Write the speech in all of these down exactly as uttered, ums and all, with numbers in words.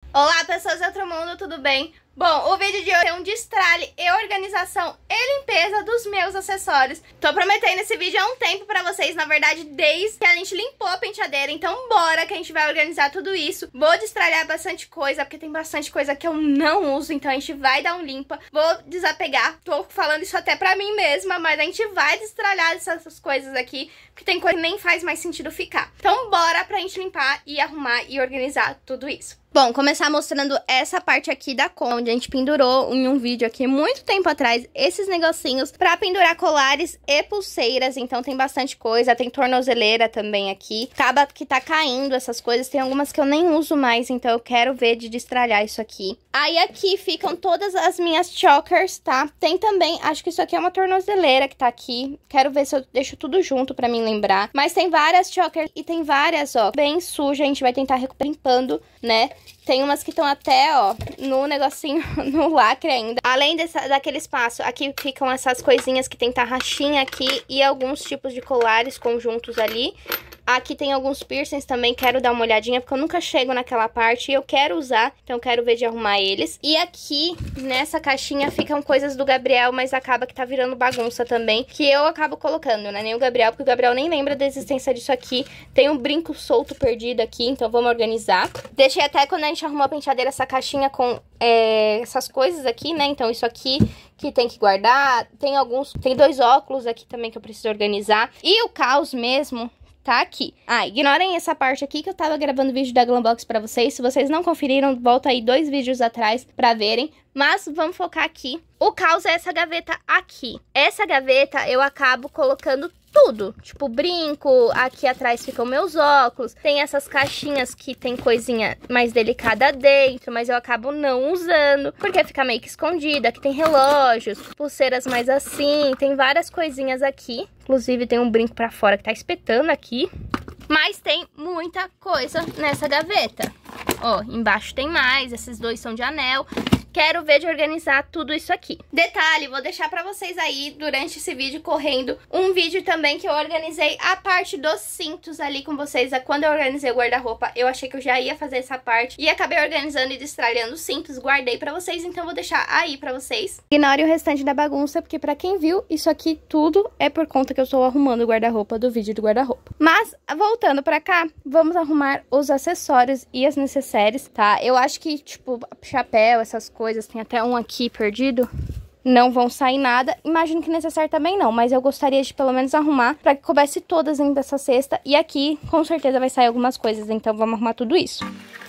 Olá pessoas do outro mundo, tudo bem? Bom, o vídeo de hoje é um destralhe e organização e limpeza dos meus acessórios. Tô prometendo esse vídeo há um tempo pra vocês, na verdade desde que a gente limpou a penteadeira. Então bora que a gente vai organizar tudo isso. Vou destralhar bastante coisa, porque tem bastante coisa que eu não uso, então a gente vai dar um limpa. Vou desapegar, tô falando isso até pra mim mesma, mas a gente vai destralhar essas coisas aqui, porque tem coisa que nem faz mais sentido ficar. Então bora pra gente limpar e arrumar e organizar tudo isso. Bom, começar mostrando essa parte aqui da cômoda, onde a gente pendurou em um vídeo aqui muito tempo atrás esses negocinhos pra pendurar colares e pulseiras. Então tem bastante coisa, tem tornozeleira também aqui. Acaba que tá caindo essas coisas, tem algumas que eu nem uso mais, então eu quero ver de destralhar isso aqui. Aí aqui ficam todas as minhas chokers, tá? Tem também, acho que isso aqui é uma tornozeleira que tá aqui. Quero ver se eu deixo tudo junto pra mim lembrar. Mas tem várias chokers e tem várias, ó, bem sujas. A gente vai tentar recuperar limpando, né? Tem umas que estão até, ó, no negocinho, no lacre ainda. Além dessa, daquele espaço, aqui ficam essas coisinhas que tem tarraxinha aqui e alguns tipos de colares conjuntos ali. Aqui tem alguns piercings também, quero dar uma olhadinha, porque eu nunca chego naquela parte e eu quero usar, então eu quero ver de arrumar eles. E aqui, nessa caixinha, ficam coisas do Gabriel, mas acaba que tá virando bagunça também, que eu acabo colocando, né? Nem o Gabriel, porque o Gabriel nem lembra da existência disso aqui. Tem um brinco solto perdido aqui, então vamos organizar. Deixei até quando a gente arrumou a penteadeira essa caixinha com é, essas coisas aqui, né? Então isso aqui que tem que guardar. Tem alguns, tem dois óculos aqui também que eu preciso organizar. E o caos mesmo tá aqui. Ah, ignorem essa parte aqui que eu tava gravando vídeo da Glambox pra vocês. Se vocês não conferiram, volta aí dois vídeos atrás pra verem. Mas vamos focar aqui. O caos é essa gaveta aqui. Essa gaveta eu acabo colocando tudo. Tipo, brinco, aqui atrás ficam meus óculos. Tem essas caixinhas que tem coisinha mais delicada dentro, mas eu acabo não usando, porque fica meio que escondida. Aqui tem relógios, pulseiras mais assim, tem várias coisinhas aqui. Inclusive tem um brinco pra fora que tá espetando aqui. Mas tem muita coisa nessa gaveta. Ó, embaixo tem mais, esses dois são de anel. Quero ver de organizar tudo isso aqui. Detalhe, vou deixar pra vocês aí, durante esse vídeo, correndo, um vídeo também que eu organizei a parte dos cintos ali com vocês. Quando eu organizei o guarda-roupa, eu achei que eu já ia fazer essa parte e acabei organizando e destralhando os cintos, guardei pra vocês, então vou deixar aí pra vocês. Ignore o restante da bagunça, porque pra quem viu, isso aqui tudo é por conta que eu estou arrumando o guarda-roupa do vídeo do guarda-roupa. Mas, voltando pra cá, vamos arrumar os acessórios e as necessaires, tá? Eu acho que, tipo, chapéu, essas coisas, coisas, tem até um aqui perdido, não vão sair nada. Imagino que necessário também não, mas eu gostaria de pelo menos arrumar pra que coubesse todas dentro dessa cesta. E aqui, com certeza, vai sair algumas coisas, então vamos arrumar tudo isso.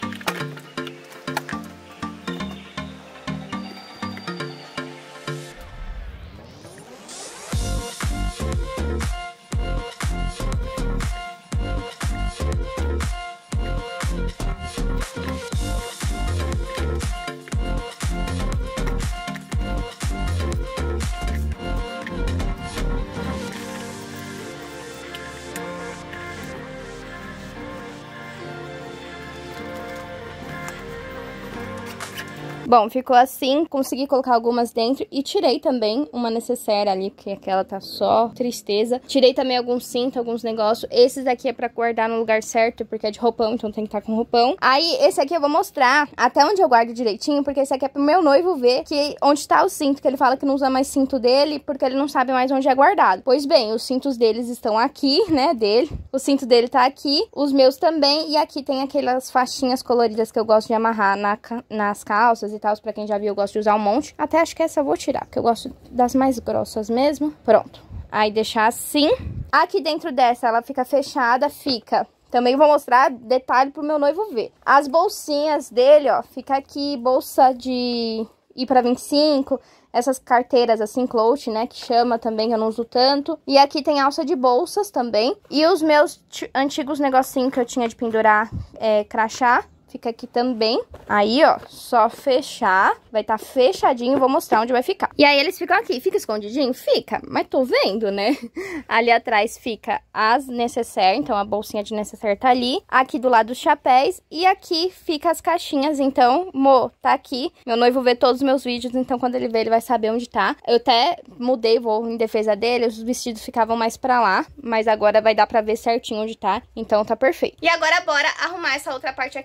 Bom, ficou assim, consegui colocar algumas dentro e tirei também uma necessaire ali, porque aquela tá só tristeza. Tirei também alguns cintos, alguns negócios. Esses aqui é pra guardar no lugar certo, porque é de roupão, então tem que estar com roupão. Aí, esse aqui eu vou mostrar até onde eu guardo direitinho, porque esse aqui é pro meu noivo ver que onde tá o cinto, que ele fala que não usa mais cinto dele, porque ele não sabe mais onde é guardado. Pois bem, os cintos deles estão aqui, né, dele. O cinto dele tá aqui, os meus também, e aqui tem aquelas faixinhas coloridas que eu gosto de amarrar na, nas calças e tal, pra quem já viu, eu gosto de usar um monte. Até acho que essa eu vou tirar, porque eu gosto das mais grossas mesmo. Pronto. Aí deixar assim. Aqui dentro dessa, ela fica fechada, fica... Também vou mostrar detalhe pro meu noivo ver. As bolsinhas dele, ó, fica aqui, bolsa de ir pra vinte e cinco... Essas carteiras assim, clout, né, que chama também, eu não uso tanto. E aqui tem alça de bolsas também. E os meus antigos negocinhos que eu tinha de pendurar é, crachá. Fica aqui também. Aí, ó, só fechar. Vai estar tá fechadinho. Vou mostrar onde vai ficar. E aí, eles ficam aqui. Fica escondidinho? Fica. Mas tô vendo, né? Ali atrás fica as necessaire. Então, a bolsinha de necessaire tá ali. Aqui do lado os chapéus. E aqui fica as caixinhas. Então, mo, tá aqui. Meu noivo vê todos os meus vídeos. Então, quando ele vê, ele vai saber onde tá. Eu até mudei, vou em defesa dele. Os vestidos ficavam mais pra lá. Mas agora vai dar pra ver certinho onde tá. Então, tá perfeito. E agora, bora arrumar essa outra parte aqui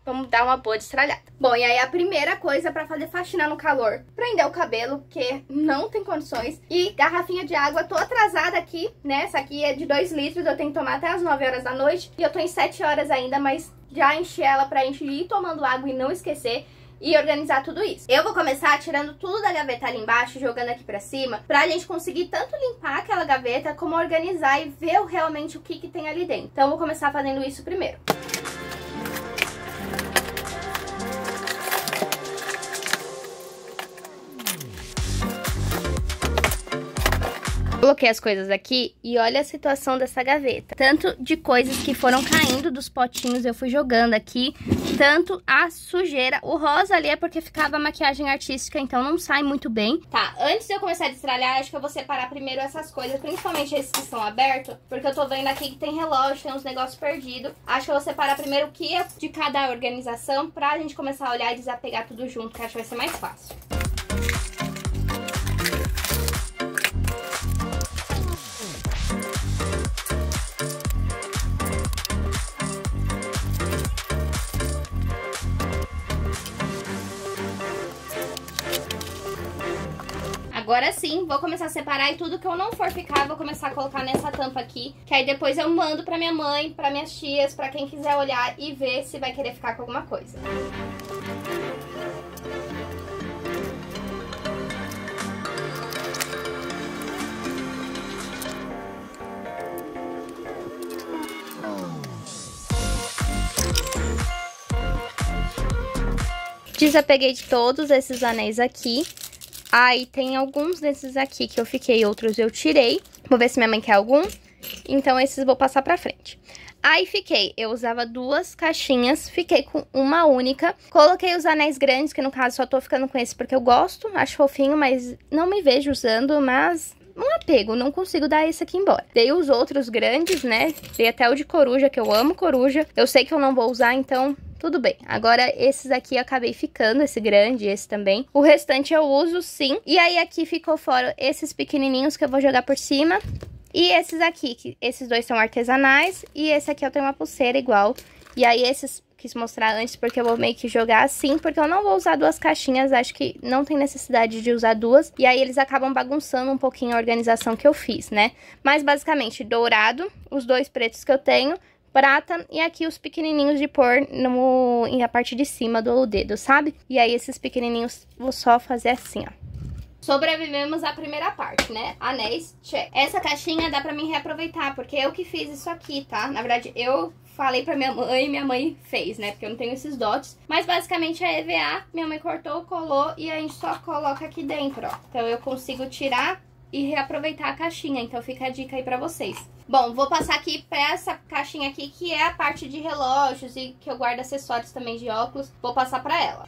vamos dar uma boa destralhada. Bom, e aí a primeira coisa pra fazer faxina no calor, prender o cabelo, porque não tem condições. E garrafinha de água, tô atrasada aqui, né? Essa aqui é de dois litros, eu tenho que tomar até as nove horas da noite. E eu tô em sete horas ainda, mas já enchi ela pra gente ir tomando água e não esquecer. E organizar tudo isso. Eu vou começar tirando tudo da gaveta ali embaixo, jogando aqui pra cima, pra gente conseguir tanto limpar aquela gaveta, como organizar e ver realmente o que que tem ali dentro. Então eu vou começar fazendo isso primeiro. Coloquei as coisas aqui e olha a situação dessa gaveta. Tanto de coisas que foram caindo dos potinhos, eu fui jogando aqui, tanto a sujeira. O rosa ali é porque ficava maquiagem artística, então não sai muito bem. Tá, antes de eu começar a destralhar, acho que eu vou separar primeiro essas coisas, principalmente esses que estão abertos, porque eu tô vendo aqui que tem relógio, tem uns negócios perdidos. Acho que eu vou separar primeiro o que é de cada organização, pra gente começar a olhar e desapegar tudo junto, que acho que vai ser mais fácil. Agora sim, vou começar a separar e tudo que eu não for ficar, vou começar a colocar nessa tampa aqui. Que aí depois eu mando pra minha mãe, pra minhas tias, pra quem quiser olhar e ver se vai querer ficar com alguma coisa. Desapeguei de todos esses anéis aqui. Aí tem alguns desses aqui que eu fiquei, outros eu tirei. Vou ver se minha mãe quer algum. Então esses vou passar pra frente. Aí fiquei, eu usava duas caixinhas, fiquei com uma única. Coloquei os anéis grandes, que no caso só tô ficando com esse porque eu gosto, acho fofinho, mas não me vejo usando, mas um apego, não consigo dar esse aqui embora. Dei os outros grandes, né? Dei até o de coruja, que eu amo coruja. Eu sei que eu não vou usar, então tudo bem. Agora esses aqui eu acabei ficando, esse grande, esse também. O restante eu uso sim. E aí aqui ficou fora esses pequenininhos que eu vou jogar por cima. E esses aqui, que esses dois são artesanais. E esse aqui eu tenho uma pulseira igual. E aí esses quis mostrar antes porque eu vou meio que jogar assim, porque eu não vou usar duas caixinhas, acho que não tem necessidade de usar duas. E aí eles acabam bagunçando um pouquinho a organização que eu fiz, né? Mas basicamente dourado, os dois pretos que eu tenho, prata e aqui os pequenininhos de pôr no, na parte de cima do dedo, sabe? E aí esses pequenininhos vou só fazer assim, ó. Sobrevivemos à primeira parte, né? Anéis, check. Essa caixinha dá pra mim reaproveitar, porque eu que fiz isso aqui, tá? Na verdade, eu falei pra minha mãe e minha mãe fez, né? Porque eu não tenho esses dotes. Mas basicamente é E V A, minha mãe cortou, colou e a gente só coloca aqui dentro, ó. Então eu consigo tirar e reaproveitar a caixinha, então fica a dica aí pra vocês. Bom, vou passar aqui pra essa caixinha aqui, que é a parte de relógios e que eu guardo acessórios também de óculos. Vou passar pra ela.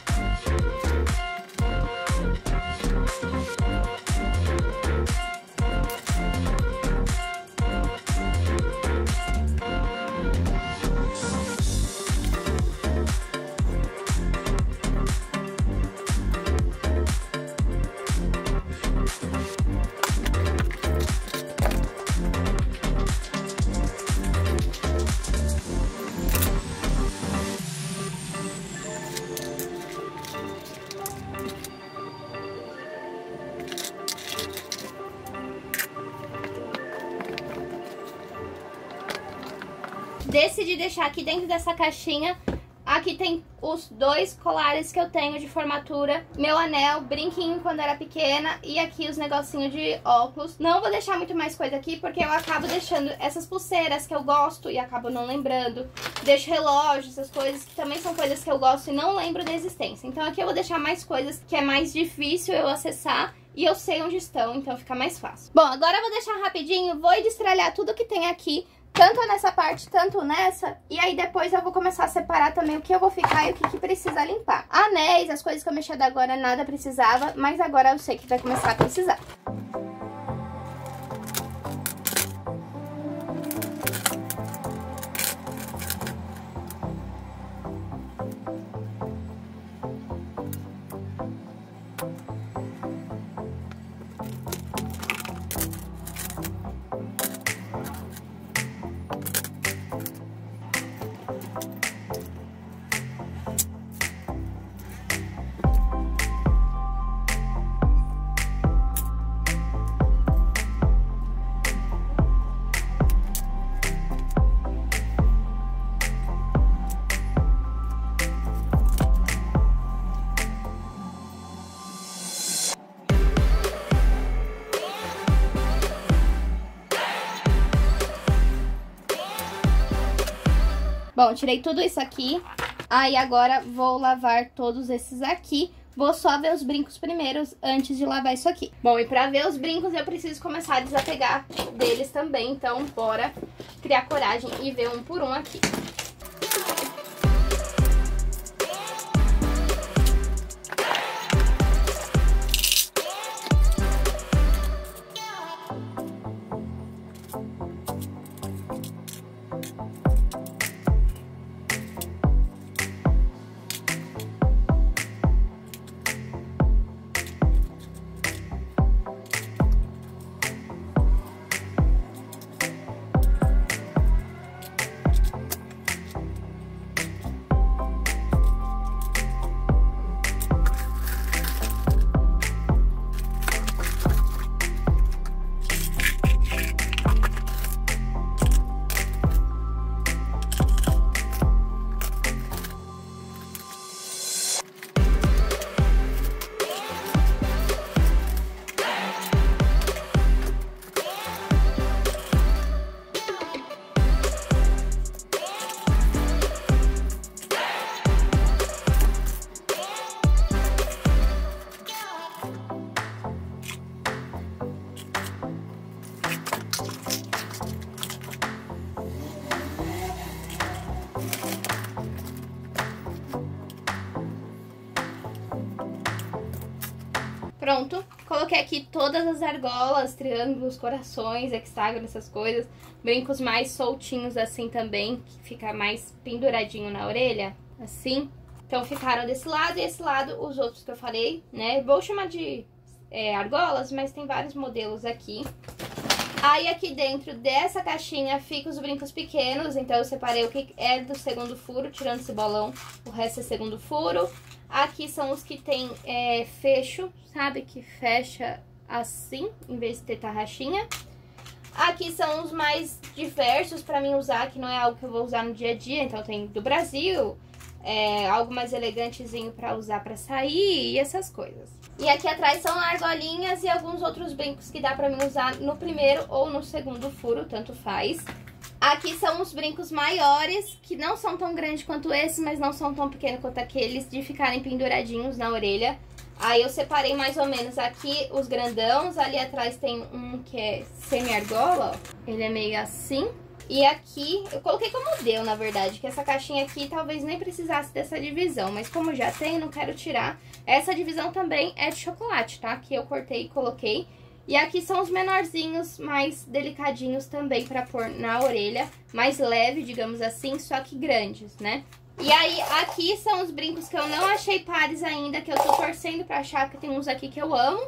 Decidi deixar aqui dentro dessa caixinha. Aqui tem os dois colares que eu tenho de formatura, meu anel, brinquinho quando era pequena e aqui os negocinhos de óculos. Não vou deixar muito mais coisa aqui porque eu acabo deixando essas pulseiras que eu gosto e acabo não lembrando. Deixo relógios, essas coisas que também são coisas que eu gosto e não lembro da existência. Então aqui eu vou deixar mais coisas que é mais difícil eu acessar e eu sei onde estão, então fica mais fácil. Bom, agora eu vou deixar rapidinho, vou destralhar tudo que tem aqui, tanto nessa parte, tanto nessa. E aí depois eu vou começar a separar também o que eu vou ficar e o que, que precisa limpar. Anéis, as coisas que eu mexi até agora nada precisava, mas agora eu sei que vai começar a precisar. Bom, tirei tudo isso aqui. Aí agora vou lavar todos esses aqui. Vou só ver os brincos primeiros antes de lavar isso aqui. Bom, e pra ver os brincos eu preciso começar a desapegar deles também. Então, bora criar coragem e ver um por um aqui. Pronto, coloquei aqui todas as argolas, triângulos, corações, hexágonos, essas coisas. Brincos mais soltinhos assim também, que fica mais penduradinho na orelha, assim. Então ficaram desse lado e esse lado os outros que eu falei, né? Vou chamar de é, argolas, mas tem vários modelos aqui. Aí aqui dentro dessa caixinha ficam os brincos pequenos, então eu separei o que é do segundo furo, tirando esse bolão, o resto é segundo furo. Aqui são os que tem é, fecho, sabe? Que fecha assim, em vez de ter tarraxinha. Aqui são os mais diversos pra mim usar, que não é algo que eu vou usar no dia a dia. Então tem do Brasil, é, algo mais elegantezinho pra usar pra sair e essas coisas. E aqui atrás são argolinhas e alguns outros brincos que dá pra mim usar no primeiro ou no segundo furo, tanto faz. Aqui são os brincos maiores, que não são tão grandes quanto esses, mas não são tão pequenos quanto aqueles, de ficarem penduradinhos na orelha. Aí eu separei mais ou menos aqui os grandãos, ali atrás tem um que é semi-argola, ó. Ele é meio assim. E aqui, eu coloquei como deu, na verdade, que essa caixinha aqui talvez nem precisasse dessa divisão, mas como já tem, não quero tirar. Essa divisão também é de chocolate, tá? Que eu cortei e coloquei. E aqui são os menorzinhos, mais delicadinhos também pra pôr na orelha. Mais leve, digamos assim, só que grandes, né? E aí, aqui são os brincos que eu não achei pares ainda, que eu tô torcendo pra achar, porque tem uns aqui que eu amo.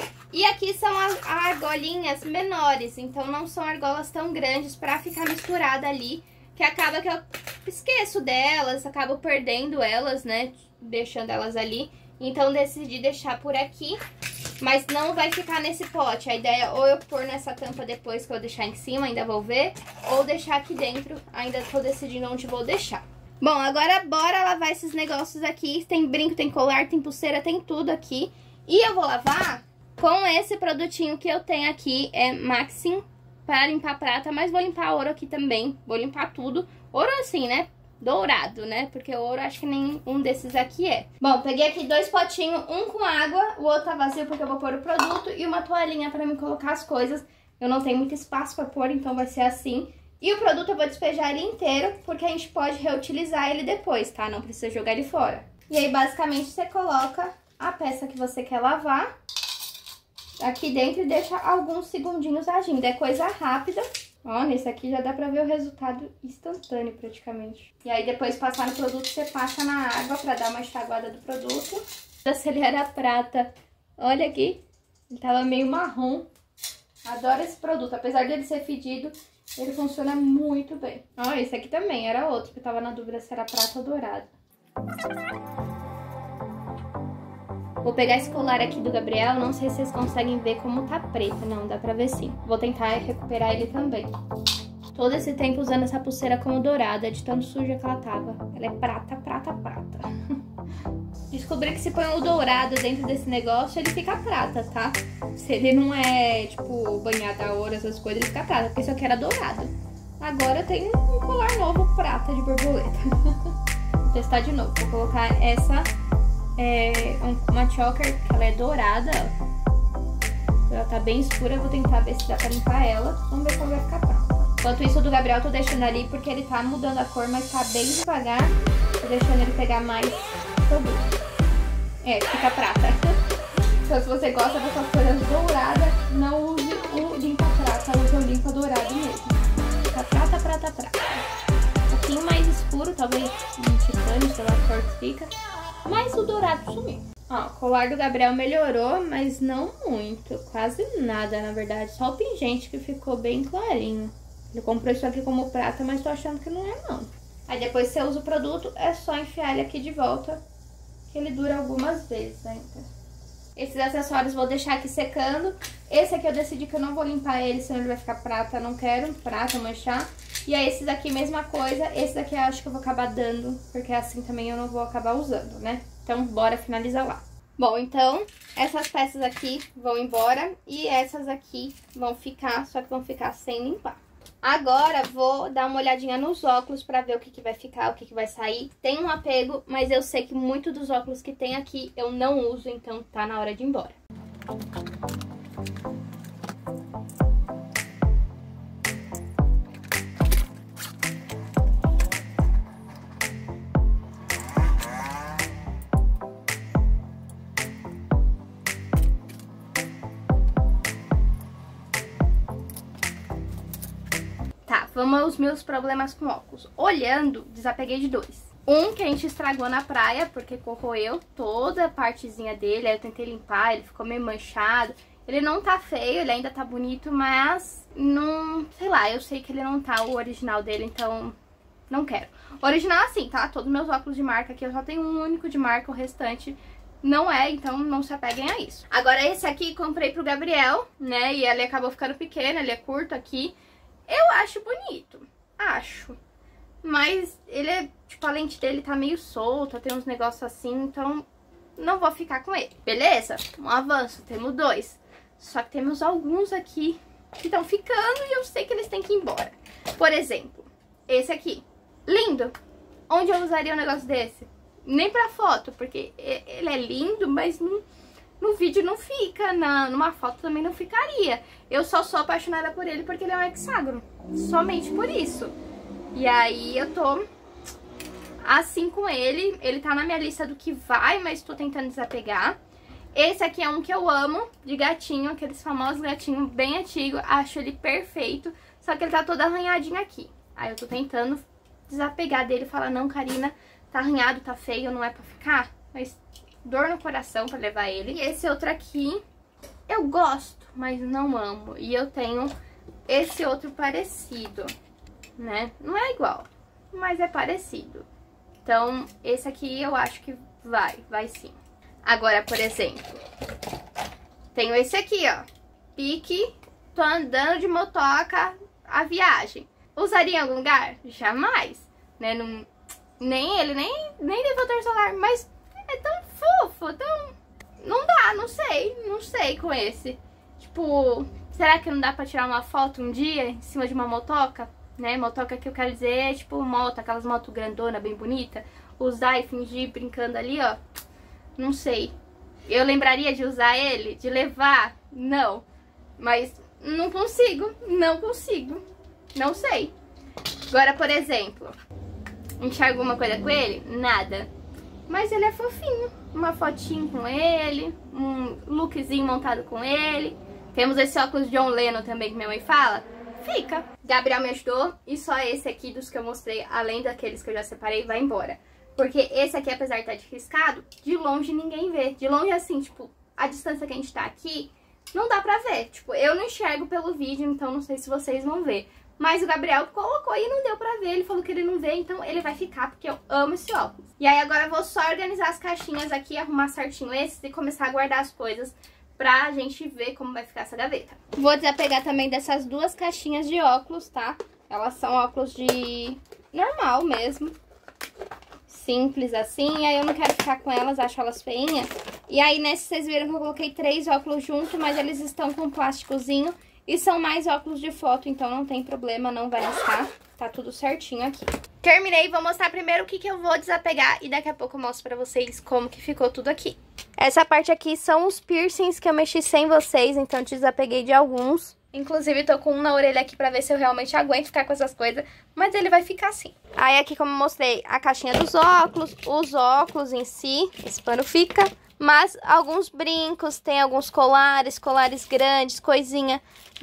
E aqui são as argolinhas menores, então não são argolas tão grandes pra ficar misturada ali, que acaba que eu esqueço delas, acabo perdendo elas, né? Deixando elas ali. Então, decidi deixar por aqui. Mas não vai ficar nesse pote. A ideia é ou eu pôr nessa tampa depois que eu deixar em cima, ainda vou ver. Ou deixar aqui dentro, ainda tô decidindo onde vou deixar. Bom, agora bora lavar esses negócios aqui. Tem brinco, tem colar, tem pulseira, tem tudo aqui. E eu vou lavar com esse produtinho que eu tenho aqui. É Maxim para limpar prata, mas vou limpar ouro aqui também. Vou limpar tudo. Ouro assim, né? Dourado, né? Porque o ouro acho que nenhum desses aqui é. Bom, peguei aqui dois potinhos, um com água, o outro tá vazio porque eu vou pôr o produto, e uma toalhinha pra me colocar as coisas. Eu não tenho muito espaço pra pôr, então vai ser assim. E o produto eu vou despejar ele inteiro, porque a gente pode reutilizar ele depois, tá? Não precisa jogar ele fora. E aí, basicamente, você coloca a peça que você quer lavar aqui dentro e deixa alguns segundinhos agindo. É coisa rápida. Ó, nesse aqui já dá pra ver o resultado instantâneo, praticamente. E aí, depois de passar no produto, você passa na água pra dar uma enxaguada do produto. Se ele era prata, olha aqui, ele tava meio marrom. Adoro esse produto, apesar dele ser fedido, ele funciona muito bem. Ó, esse aqui também era outro, que eu tava na dúvida se era prata ou dourado. Vou pegar esse colar aqui do Gabriel, não sei se vocês conseguem ver como tá preto. Não, dá pra ver sim. Vou tentar recuperar ele também. Todo esse tempo usando essa pulseira como dourada, de tão suja que ela tava. Ela é prata, prata, prata. Descobri que se põe o dourado dentro desse negócio, ele fica prata, tá? Se ele não é, tipo, banhado a ouro, essas coisas, ele fica prata, porque isso aqui era dourado. Agora eu tenho um colar novo prata de borboleta. Vou testar de novo. Vou colocar essa, é, uma choker, que ela é dourada, ó. Ela tá bem escura, eu vou tentar ver se dá pra limpar ela. Vamos ver como vai ficar pronta. Enquanto isso, o do Gabriel eu tô deixando ali porque ele tá mudando a cor, mas tá bem devagar. Tô deixando ele pegar mais produto. É, fica prata. Então, se você gosta dessas coisas douradas, não use o limpa prata, use o limpa dourado mesmo. Fica prata, prata, prata. Um pouquinho mais escuro, talvez um titânio, sei lá que cor que fica. Mas o dourado sumiu. Ó, o colar do Gabriel melhorou, mas não muito. Quase nada, na verdade. Só o pingente que ficou bem clarinho. Ele comprou isso aqui como prata, mas tô achando que não é, não. Aí depois que você usa o produto, é só enfiar ele aqui de volta, que ele dura algumas vezes ainda. Esses acessórios vou deixar aqui secando. Esse aqui eu decidi que eu não vou limpar ele, senão ele vai ficar prata. Não quero prata, manchar. E aí esses aqui, mesma coisa. Esse daqui eu acho que eu vou acabar dando, porque assim também eu não vou acabar usando, né? Então, bora finalizar lá. Bom, então, essas peças aqui vão embora e essas aqui vão ficar, só que vão ficar sem limpar. Agora, vou dar uma olhadinha nos óculos pra ver o que, que vai ficar, o que, que vai sair. Tem um apego, mas eu sei que muito dos óculos que tem aqui eu não uso, então tá na hora de ir embora. Vamos aos meus problemas com óculos. Olhando, desapeguei de dois. Um que a gente estragou na praia, porque corroeu toda a partezinha dele. Aí eu tentei limpar, ele ficou meio manchado. Ele não tá feio, ele ainda tá bonito, mas não... sei lá, eu sei que ele não tá o original dele, então não quero. O original assim, tá? Todos os meus óculos de marca aqui, eu só tenho um único de marca, o restante não é, então não se apeguem a isso. Agora esse aqui comprei pro Gabriel, né? E ele acabou ficando pequeno, ele é curto aqui. Eu acho bonito, acho, mas ele é, tipo, a lente dele tá meio solta, tem uns negócios assim, então não vou ficar com ele, beleza? Um avanço, temos dois, só que temos alguns aqui que estão ficando e eu sei que eles têm que ir embora. Por exemplo, esse aqui, lindo, onde eu usaria um negócio desse? Nem pra foto, porque ele é lindo, mas não... no vídeo não fica, na, numa foto também não ficaria. Eu só sou apaixonada por ele porque ele é um hexágono. Somente por isso. E aí eu tô assim com ele. Ele tá na minha lista do que vai, mas tô tentando desapegar. Esse aqui é um que eu amo, de gatinho, aqueles famosos gatinhos bem antigos. Acho ele perfeito, só que ele tá todo arranhadinho aqui. Aí eu tô tentando desapegar dele e falar, não, Karina, tá arranhado, tá feio, não é pra ficar. Mas... dor no coração pra levar ele. E esse outro aqui, eu gosto, mas não amo. E eu tenho esse outro parecido, né? Não é igual, mas é parecido. Então, esse aqui eu acho que vai, vai sim. Agora, por exemplo, tenho esse aqui, ó. Pique, tô andando de motoca a viagem. Usaria em algum lugar? Jamais, né? Não, nem ele, nem, nem defletor solar, mas... é tão fofo, tão... não dá, não sei, não sei com esse. Tipo, será que não dá pra tirar uma foto um dia em cima de uma motoca? Né, motoca que eu quero dizer é tipo moto, aquelas motos grandona, bem bonita. Usar e fingir brincando ali, ó. Não sei. Eu lembraria de usar ele, de levar? Não. Mas não consigo, não consigo. Não sei. Agora, por exemplo, enxerga alguma coisa com ele? Nada. Mas ele é fofinho. Uma fotinho com ele, um lookzinho montado com ele. Temos esse óculos John Lennon também que minha mãe fala. Fica. Gabriel me ajudou e só esse aqui dos que eu mostrei, além daqueles que eu já separei, vai embora. Porque esse aqui, apesar de estar de riscado, de longe ninguém vê. De longe assim, tipo, a distância que a gente tá aqui, não dá pra ver. Tipo, eu não enxergo pelo vídeo, então não sei se vocês vão ver. Mas o Gabriel colocou e não deu pra ver, ele falou que ele não vê, então ele vai ficar, porque eu amo esse óculos. E aí agora eu vou só organizar as caixinhas aqui, arrumar certinho esses e começar a guardar as coisas pra gente ver como vai ficar essa gaveta. Vou desapegar também dessas duas caixinhas de óculos, tá? Elas são óculos de normal mesmo, simples assim, e aí eu não quero ficar com elas, acho elas feinhas. E aí nesse vocês viram que eu coloquei três óculos junto, mas eles estão com um plásticozinho. E são mais óculos de foto, então não tem problema, não vai riscar. Tá tudo certinho aqui. Terminei, vou mostrar primeiro o que, que eu vou desapegar e daqui a pouco eu mostro pra vocês como que ficou tudo aqui. Essa parte aqui são os piercings que eu mexi sem vocês, então eu desapeguei de alguns. Inclusive, tô com um na orelha aqui pra ver se eu realmente aguento ficar com essas coisas, mas ele vai ficar assim. Aí aqui, como eu mostrei, a caixinha dos óculos, os óculos em si, esse pano fica. Mas alguns brincos, tem alguns colares, colares grandes, coisinha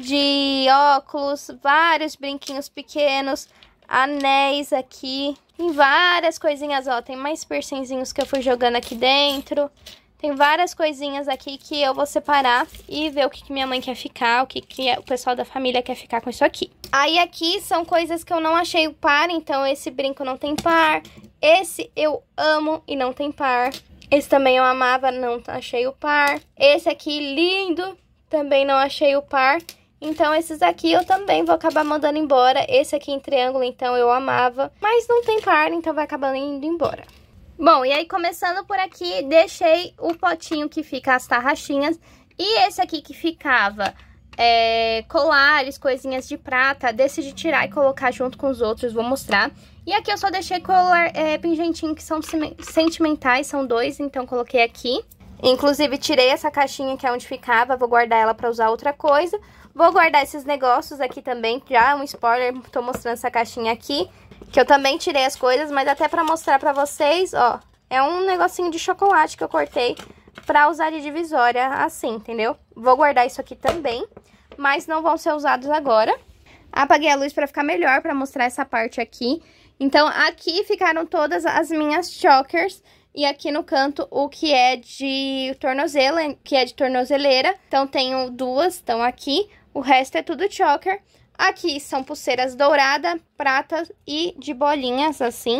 de óculos, vários brinquinhos pequenos, anéis aqui. Tem várias coisinhas, ó, tem mais piercingzinhos que eu fui jogando aqui dentro. Tem várias coisinhas aqui que eu vou separar e ver o que, que minha mãe quer ficar, o que, que o pessoal da família quer ficar com isso aqui. Aí aqui são coisas que eu não achei o par, então esse brinco não tem par. Esse eu amo e não tem par. Esse também eu amava, não achei o par. Esse aqui, lindo, também não achei o par. Então, esses aqui eu também vou acabar mandando embora. Esse aqui em triângulo, então, eu amava. Mas não tem par, então vai acabar indo embora. Bom, e aí, começando por aqui, deixei o potinho que fica as tarraxinhas. E esse aqui que ficava é, colares, coisinhas de prata, decidi tirar e colocar junto com os outros, vou mostrar. E aqui eu só deixei colar é, pingentinho que são sentimentais, são dois, então coloquei aqui. Inclusive tirei essa caixinha que é onde ficava, vou guardar ela pra usar outra coisa. Vou guardar esses negócios aqui também, já um spoiler, tô mostrando essa caixinha aqui. Que eu também tirei as coisas, mas até pra mostrar pra vocês, ó. É um negocinho de chocolate que eu cortei pra usar de divisória assim, entendeu? Vou guardar isso aqui também, mas não vão ser usados agora. Apaguei a luz pra ficar melhor, pra mostrar essa parte aqui. Então, aqui ficaram todas as minhas chokers. E aqui no canto, o que é de tornozelo, que é de tornozeleira. Então, tenho duas, estão aqui. O resto é tudo choker. Aqui são pulseiras dourada, prata e de bolinhas, assim.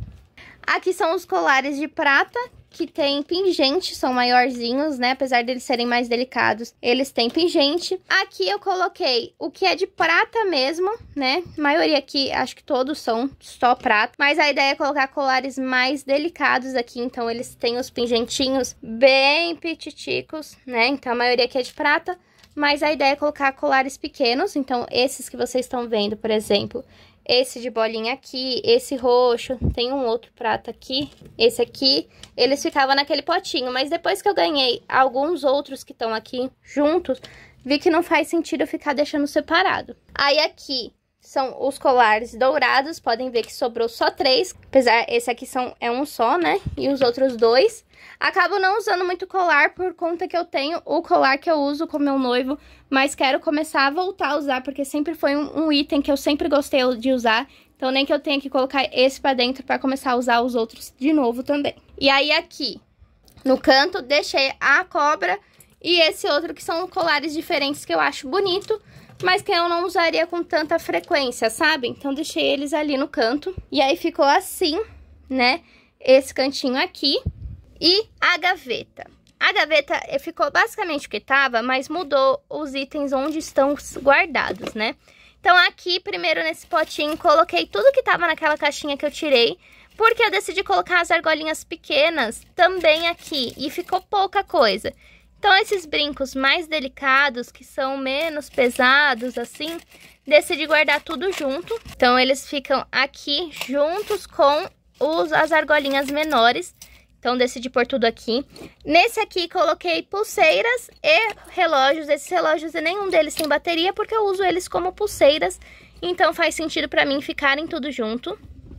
Aqui são os colares de prata, que tem pingente, são maiorzinhos, né? Apesar deles serem mais delicados, eles têm pingente. Aqui eu coloquei o que é de prata mesmo, né? A maioria aqui, acho que todos são só prata. Mas a ideia é colocar colares mais delicados aqui, então eles têm os pingentinhos bem pititicos, né? Então a maioria aqui é de prata, mas a ideia é colocar colares pequenos. Então esses que vocês estão vendo, por exemplo, esse de bolinha aqui, esse roxo, tem um outro prata aqui, esse aqui, eles ficavam naquele potinho, mas depois que eu ganhei alguns outros que estão aqui juntos, vi que não faz sentido eu ficar deixando separado. Aí aqui são os colares dourados, podem ver que sobrou só três, apesar esse aqui são, é um só, né, e os outros dois. Acabo não usando muito colar por conta que eu tenho o colar que eu uso com meu noivo, mas quero começar a voltar a usar, porque sempre foi um, um item que eu sempre gostei de usar, então nem que eu tenha que colocar esse pra dentro pra começar a usar os outros de novo também. E aí aqui, no canto, deixei a cobra e esse outro que são colares diferentes que eu acho bonito, mas que eu não usaria com tanta frequência, sabe? Então deixei eles ali no canto, e aí ficou assim, né, esse cantinho aqui. E a gaveta. A gaveta ficou basicamente o que tava, mas mudou os itens onde estão guardados, né? Então aqui, primeiro nesse potinho, coloquei tudo que tava naquela caixinha que eu tirei, porque eu decidi colocar as argolinhas pequenas também aqui, e ficou pouca coisa. Então esses brincos mais delicados, que são menos pesados, assim, decidi guardar tudo junto. Então eles ficam aqui juntos com os, as argolinhas menores. Então, decidi pôr tudo aqui. Nesse aqui, coloquei pulseiras e relógios. Esses relógios, nenhum deles tem bateria, porque eu uso eles como pulseiras. Então, faz sentido pra mim ficarem tudo junto.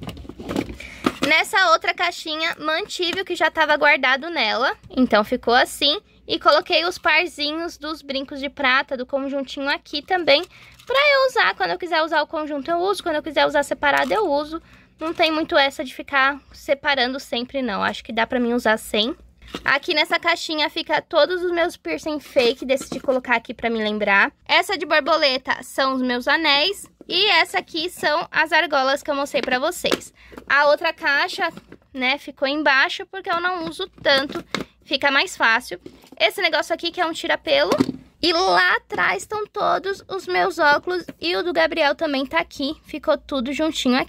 Nessa outra caixinha, mantive o que já estava guardado nela. Então, ficou assim. E coloquei os parzinhos dos brincos de prata, do conjuntinho aqui também, pra eu usar. Quando eu quiser usar o conjunto, eu uso. Quando eu quiser usar separado, eu uso. Não tem muito essa de ficar separando sempre, não. Acho que dá pra mim usar sem. Aqui nessa caixinha fica todos os meus piercing fake. Decidi colocar aqui pra me lembrar. Essa de borboleta são os meus anéis. E essa aqui são as argolas que eu mostrei pra vocês. A outra caixa, né, ficou embaixo porque eu não uso tanto. Fica mais fácil. Esse negócio aqui que é um tira-pelo. E lá atrás estão todos os meus óculos. E o do Gabriel também tá aqui. Ficou tudo juntinho aqui.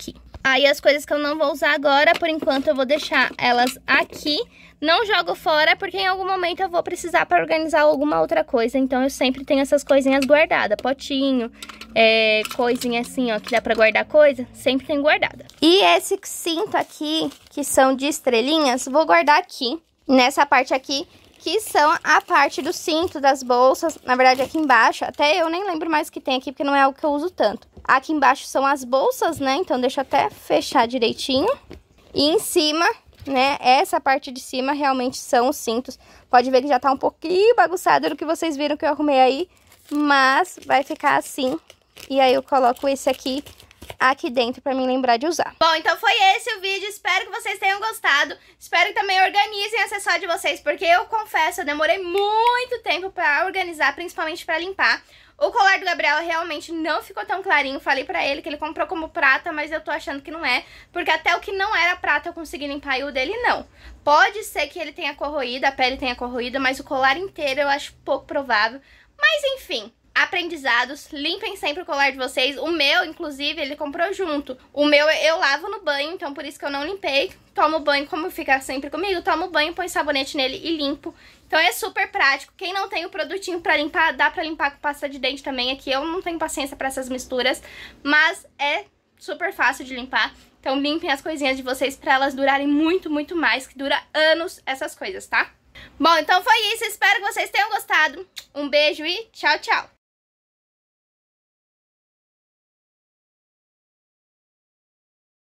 Aí as coisas que eu não vou usar agora, por enquanto eu vou deixar elas aqui. Não jogo fora, porque em algum momento eu vou precisar para organizar alguma outra coisa. Então eu sempre tenho essas coisinhas guardadas. Potinho, é, coisinha assim, ó, que dá pra guardar coisa. Sempre tem guardada. E esse cinto aqui, que são de estrelinhas, vou guardar aqui. Nessa parte aqui, que são a parte do cinto, das bolsas. Na verdade aqui embaixo, até eu nem lembro mais o que tem aqui, porque não é algo que eu uso tanto. Aqui embaixo são as bolsas, né? Então deixa eu até fechar direitinho. E em cima, né, essa parte de cima realmente são os cintos. Pode ver que já tá um pouquinho bagunçado do que vocês viram que eu arrumei aí, mas vai ficar assim. E aí eu coloco esse aqui aqui dentro pra me lembrar de usar. Bom, então foi esse o vídeo, espero que vocês tenham gostado. Espero que também organizem o acessório de vocês, porque eu confesso, eu demorei muito tempo pra organizar, principalmente pra limpar. O colar do Gabriel realmente não ficou tão clarinho. Falei pra ele que ele comprou como prata, mas eu tô achando que não é. Porque até o que não era prata eu consegui limpar e o dele não. Pode ser que ele tenha corroído, a pele tenha corroído, mas o colar inteiro eu acho pouco provável. Mas enfim, aprendizados, limpem sempre o colar de vocês. O meu, inclusive, ele comprou junto. O meu eu lavo no banho, então por isso que eu não limpei. Tomo banho, como fica sempre comigo, tomo banho, põe sabonete nele e limpo. Então é super prático. Quem não tem o produtinho pra limpar, dá pra limpar com pasta de dente também. Aqui eu não tenho paciência pra essas misturas, mas é super fácil de limpar. Então limpem as coisinhas de vocês pra elas durarem muito, muito mais, que dura anos essas coisas, tá? Bom, então foi isso. Espero que vocês tenham gostado. Um beijo e tchau, tchau!